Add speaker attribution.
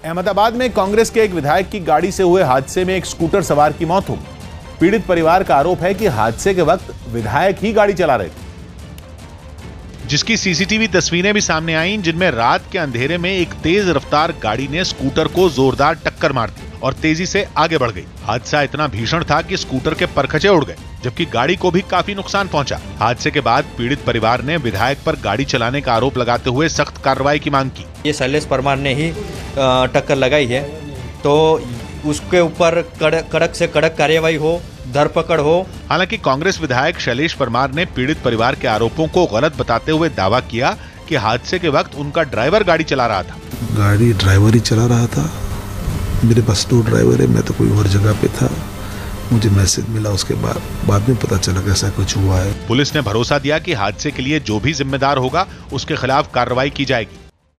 Speaker 1: अहमदाबाद में कांग्रेस के एक विधायक की गाड़ी से हुए हादसे में एक स्कूटर सवार की मौत हो गई। पीड़ित परिवार का आरोप है कि हादसे के वक्त विधायक ही गाड़ी चला रहे थे,
Speaker 2: जिसकी सीसीटीवी तस्वीरें भी सामने आईं, जिनमें रात के अंधेरे में एक तेज रफ्तार गाड़ी ने स्कूटर को जोरदार टक्कर मार दी और तेजी से आगे बढ़ गई। हादसा इतना भीषण था कि स्कूटर के परखचे उड़ गए, जबकि गाड़ी को भी काफी नुकसान पहुंचा। हादसे के बाद पीड़ित परिवार ने विधायक पर गाड़ी चलाने का आरोप लगाते हुए सख्त कार्रवाई की मांग की।
Speaker 3: ये शैलेश परमार ने ही टक्कर लगाई है, तो उसके ऊपर कड़क से कड़क कार्यवाही हो, धरपकड़ हो।
Speaker 2: हालांकि कांग्रेस विधायक शैलेश परमार ने पीड़ित परिवार के आरोपों को गलत बताते हुए दावा किया कि हादसे के वक्त उनका ड्राइवर गाड़ी चला रहा था।
Speaker 4: गाड़ी ड्राइवर ही चला रहा था। मेरे बस टू ड्राइवर है, मैं तो कोई और जगह पे था। मुझे मैसेज मिला, उसके बाद में पता चला कि ऐसा कुछ हुआ है।
Speaker 2: पुलिस ने भरोसा दिया कि हादसे के लिए जो भी जिम्मेदार होगा उसके खिलाफ कार्रवाई की जाएगी।